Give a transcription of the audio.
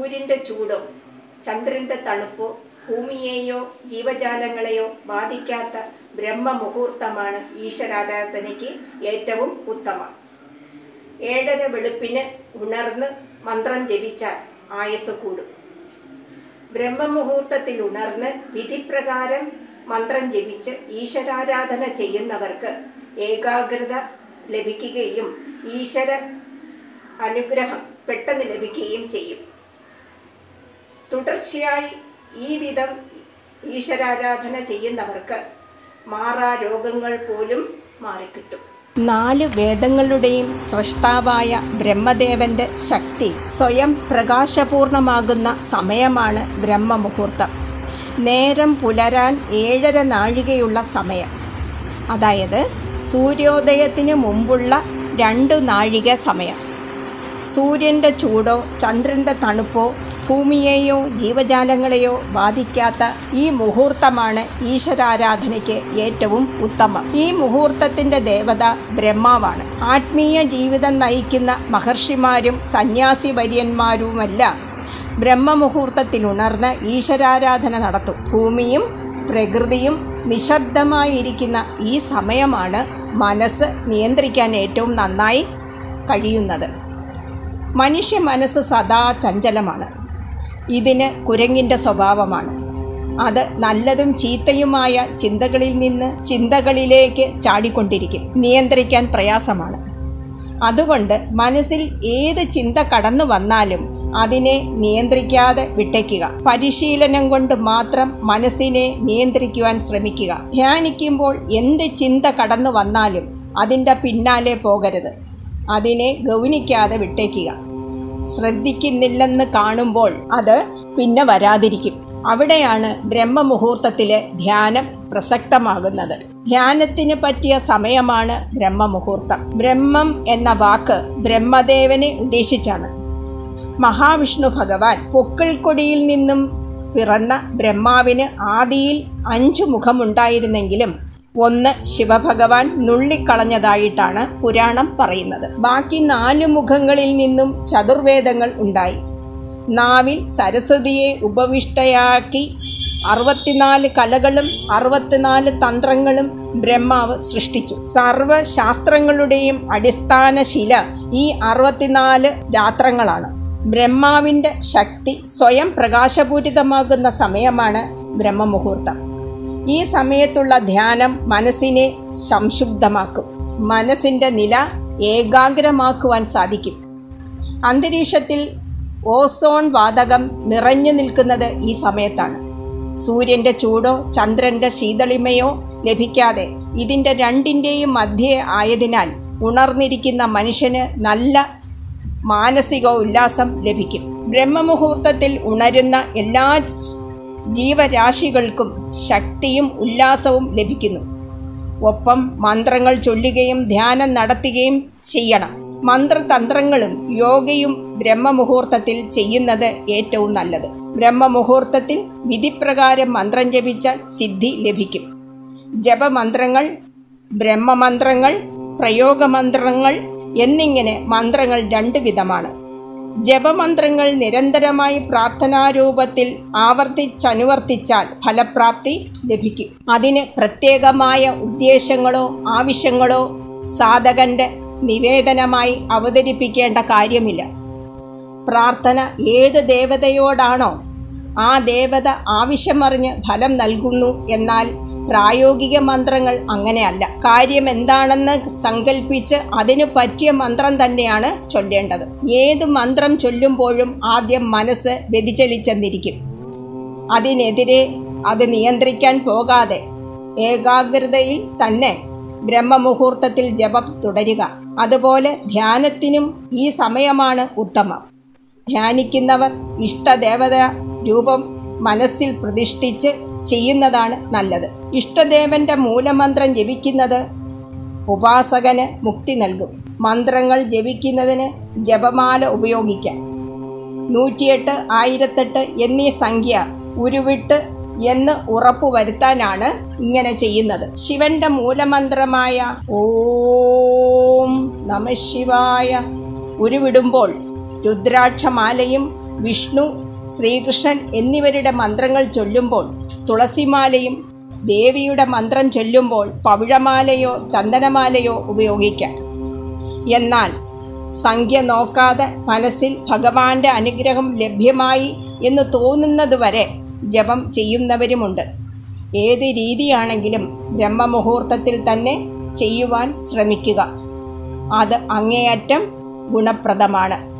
സൂര്യൻ്റെ ചൂടോ ചന്ദ്രൻ്റെ തണുപ്പോ ഭൂമിയെയോ ജീവജാലങ്ങളെയോ ബാധിക്കാത്ത ബ്രഹ്മമുഹൂർത്തമാണ് ഈശ്വരാരാധനയ്ക്ക് ഏറ്റവും ഉത്തമം. 7:30 വെളുപ്പിന് ഉണർന്ന് മന്ത്രം ജപിച്ചാൽ ആയുസ് കൂടും. ബ്രഹ്മമുഹൂർത്തത്തിൽ ഉണർന്ന് വിധിപ്രകാരം മന്ത്രം ജപിച്ച് ഈശ്വരാരാധന ചെയ്യുന്നവർക്ക് ഏകാഗ്രത ലഭിക്കുകയും ഈശ്വര അനുഗ്രഹം പെട്ടെന്ന് ലഭിക്കുകയും ചെയ്യും. തുടർച്ചയായി ഈ വിധം ഈശ്വരാരാധന ചെയ്യുന്നവർക്ക് മാറാ രോഗങ്ങൾ പോലും മാറിക്കിട്ടും. 4 വേദങ്ങളുടെയും സൃഷ്ടാവായ ബ്രഹ്മദേവന്റെ ശക്തി സ്വയം പ്രകാശപൂർണമാകുന്ന സമയമാണ് ബ്രഹ്മമുഹൂർത്തം. നേരം പുലരാൻ 7:30 നാഴികയുള്ള സമയം, അതായത് സൂര്യോദയത്തിന് മുമ്പുള്ള 2 നാഴിക സമയം. സൂര്യൻ്റെ ചൂടോ ചന്ദ്രൻ്റെ തണുപ്പോ ഭൂമിയെയോ ജീവജാലങ്ങളെയോ ബാധിക്കാത്ത ഈ മുഹൂർത്തമാണ് ഈശ്വരാരാധനയ്ക്ക് ഏറ്റവും ഉത്തമം. ഈ മുഹൂർത്തത്തിൻ്റെ ദേവത ബ്രഹ്മാവാണ്. ആത്മീയ ജീവിതം നയിക്കുന്ന മഹർഷിമാരും സന്യാസി വര്യന്മാരുമെല്ലാം ബ്രഹ്മമുഹൂർത്തത്തിൽ ഉണർന്ന് ഈശ്വരാരാധന നടത്തും. ഭൂമിയും പ്രകൃതിയും നിശബ്ദമായിരിക്കുന്ന ഈ സമയമാണ് മനസ്സ് നിയന്ത്രിക്കാൻ ഏറ്റവും നന്നായി കഴിയുന്നത്. മനുഷ്യ മനസ്സ് സദാ ചഞ്ചലമാണ്. ഇതിന് കുരങ്ങിൻ്റെ സ്വഭാവമാണ്. അത് നല്ലതും ചീത്തയുമായ ചിന്തകളിൽ നിന്ന് ചിന്തകളിലേക്ക് ചാടിക്കൊണ്ടിരിക്കും. നിയന്ത്രിക്കാൻ പ്രയാസമാണ്. അതുകൊണ്ട് മനസ്സിൽ ഏത് ചിന്ത കടന്നു വന്നാലും അതിനെ നിയന്ത്രിക്കാതെ വിട്ടേക്കുക. പരിശീലനം കൊണ്ട് മാത്രം മനസ്സിനെ നിയന്ത്രിക്കുവാൻ ശ്രമിക്കുക. ധ്യാനിക്കുമ്പോൾ എന്ത് ചിന്ത കടന്നു വന്നാലും അതിൻ്റെ പിന്നാലെ പോകരുത്. അതിനെ ഗൗനിക്കാതെ വിട്ടേക്കുക. ശ്രദ്ധിക്കുന്നില്ലെന്ന് കാണുമ്പോൾ അത് പിന്നെ വരാതിരിക്കും. അവിടെയാണ് ബ്രഹ്മമുഹൂർത്തത്തിലെ ധ്യാനം പ്രസക്തമാകുന്നത്. ധ്യാനത്തിന് പറ്റിയ സമയമാണ് ബ്രഹ്മമുഹൂർത്തം. ബ്രഹ്മം എന്ന വാക്ക് ബ്രഹ്മദേവനെ ഉദ്ദേശിച്ചാണ്. മഹാവിഷ്ണു ഭഗവാൻ പൊക്കിൾക്കൊടിയിൽ നിന്നും പിറന്ന ബ്രഹ്മാവിന് ആദിയിൽ 5 മുഖമുണ്ടായിരുന്നെങ്കിലും 1 ശിവഭഗവാൻ നുള്ളിക്കളഞ്ഞതായിട്ടാണ് പുരാണം പറയുന്നത്. ബാക്കി 4 മുഖങ്ങളിൽ നിന്നും ചതുർവേദങ്ങൾ ഉണ്ടായി. നാവിൽ സരസ്വതിയെ ഉപവിഷ്ടയാക്കി 64 കലകളും 64 തന്ത്രങ്ങളും ബ്രഹ്മാവ് സൃഷ്ടിച്ചു. സർവശാസ്ത്രങ്ങളുടെയും അടിസ്ഥാന ശില ഈ 64 രാത്രങ്ങളാണ്. ബ്രഹ്മാവിൻ്റെ ശക്തി സ്വയം പ്രകാശപൂരിതമാകുന്ന സമയമാണ് ബ്രഹ്മമുഹൂർത്തം. ഈ സമയത്തുള്ള ധ്യാനം മനസ്സിനെ സംശുദ്ധമാക്കും. മനസ്സിൻ്റെ നില ഏകാഗ്രമാക്കുവാൻ സാധിക്കും. അന്തരീക്ഷത്തിൽ ഓസോൺ വാതകം നിറഞ്ഞു നിൽക്കുന്നത് ഈ സമയത്താണ്. സൂര്യൻ്റെ ചൂടോ ചന്ദ്രൻ്റെ ശീതളിമയോ ലഭിക്കാതെ ഇതിൻ്റെ രണ്ടിൻ്റെയും മധ്യേ ആയതിനാൽ ഉണർന്നിരിക്കുന്ന മനുഷ്യന് നല്ല മാനസിക ഉല്ലാസം ലഭിക്കും. ബ്രഹ്മമുഹൂർത്തത്തിൽ ഉണരുന്ന എല്ലാ ജീവരാശികൾക്കും ശക്തിയും ഉല്ലാസവും ലഭിക്കുന്നു. ഒപ്പം മന്ത്രങ്ങൾ ചൊല്ലുകയും ധ്യാനം നടത്തുകയും ചെയ്യണം. മന്ത്രതന്ത്രങ്ങളും യോഗയും ബ്രഹ്മമുഹൂർത്തത്തിൽ ചെയ്യുന്നത് ഏറ്റവും നല്ലത്. ബ്രഹ്മമുഹൂർത്തത്തിൽ വിധിപ്രകാരം മന്ത്രം ജപിച്ചാൽ സിദ്ധി ലഭിക്കും. ജപമന്ത്രങ്ങൾ, ബ്രഹ്മമന്ത്രങ്ങൾ, പ്രയോഗമന്ത്രങ്ങൾ എന്നിങ്ങനെ മന്ത്രങ്ങൾ 2 വിധമാണ്. ജപമന്ത്രങ്ങൾ നിരന്തരമായി പ്രാർത്ഥനാരൂപത്തിൽ ആവർത്തിച്ചനുവർത്തിച്ചാൽ ഫലപ്രാപ്തി ലഭിക്കും. അതിന് പ്രത്യേകമായ ഉദ്ദേശങ്ങളോ ആവശ്യങ്ങളോ സാധകന്റെ നിവേദനമായി അവതരിപ്പിക്കേണ്ട കാര്യമില്ല. പ്രാർത്ഥന ഏത് ദേവതയോടാണോ ആ ദേവത ആവശ്യമറിഞ്ഞ് ഫലം നൽകുന്നു. എന്നാൽ പ്രായോഗിക മന്ത്രങ്ങൾ അങ്ങനെയല്ല. കാര്യം എന്താണെന്ന് സങ്കല്പിച്ച് അതിനു പറ്റിയ മന്ത്രം തന്നെയാണ് ചൊല്ലേണ്ടത്. ഏത് മന്ത്രം ചൊല്ലുമ്പോഴും ആദ്യം മനസ്സ് വ്യതിചലിച്ചെന്നിരിക്കും. അതിനെതിരെ അത് നിയന്ത്രിക്കാൻ പോകാതെ ഏകാഗ്രതയിൽ തന്നെ ബ്രഹ്മമുഹൂർത്തത്തിൽ ജപം തുടരുക. അതുപോലെ ധ്യാനത്തിനും ഈ സമയമാണ് ഉത്തമം. ധ്യാനിക്കുന്നവർ ഇഷ്ടദേവത രൂപം മനസ്സിൽ പ്രതിഷ്ഠിച്ച് ചെയ്യുന്നതാണ് നല്ലത്. ഇഷ്ടദേവന്റെ മൂലമന്ത്രം ജപിക്കുന്നത് ഉപാസകന് മുക്തി നൽകും. മന്ത്രങ്ങൾ ജപിക്കുന്നതിന് ജപമാല ഉപയോഗിക്കാം. 108, 1008 എന്നീ സംഖ്യ ഉരുവിട്ട് എന്ന് ഉറപ്പുവരുത്താനാണ് ഇങ്ങനെ ചെയ്യുന്നത്. ശിവന്റെ മൂലമന്ത്രമായ ഓം നമഃ ശിവായ ഉരുവിടുമ്പോൾ രുദ്രാക്ഷമാലയും വിഷ്ണു, ശ്രീകൃഷ്ണൻ എന്നിവരുടെ മന്ത്രങ്ങൾ ചൊല്ലുമ്പോൾ തുളസിമാലയും ദേവിയുടെ മന്ത്രം ചൊല്ലുമ്പോൾ പവിഴമാലയോ ചന്ദനമാലയോ ഉപയോഗിക്കാം. എന്നാൽ സംഖ്യ നോക്കാതെ മനസ്സിൽ ഭഗവാന്റെ അനുഗ്രഹം ലഭ്യമായി എന്ന് തോന്നുന്നതുവരെ ജപം ചെയ്യുന്നവരുമുണ്ട്. ഏത് രീതിയാണെങ്കിലും ബ്രഹ്മമുഹൂർത്തത്തിൽ തന്നെ ചെയ്യുവാൻ ശ്രമിക്കുക. അത് അങ്ങേയറ്റം ഗുണപ്രദമാണ്.